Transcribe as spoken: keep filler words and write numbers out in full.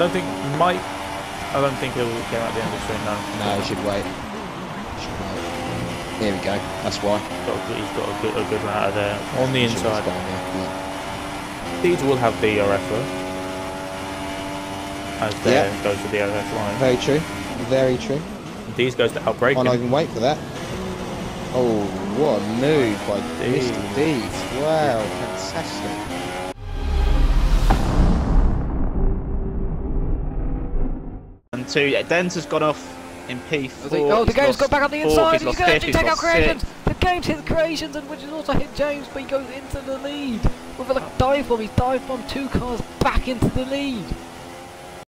don't think might. I don't think he'll get out the end of the string. No. No, he should wait. Should wait. Here we go. That's why. Got a good, he's got a good, a good run out of there on the Should inside. down there, yeah. These will have D R F though, as there Yeah. goes to the D R F line. Very true. Very true. These goes to outbreak. I'll not even wait for that. Oh, what a move by Mister Deeds. Wow, fantastic. And two, yeah, Dens has gone off in P four. Oh, the He's game's lost got back on the fourth, inside. He's He's lost going fifth, to he's take out lost Creations. sixth. The game's hit Creations, and which has also hit James, but he goes into the lead. With a dive bomb, he's dive bombed two cars back into the lead.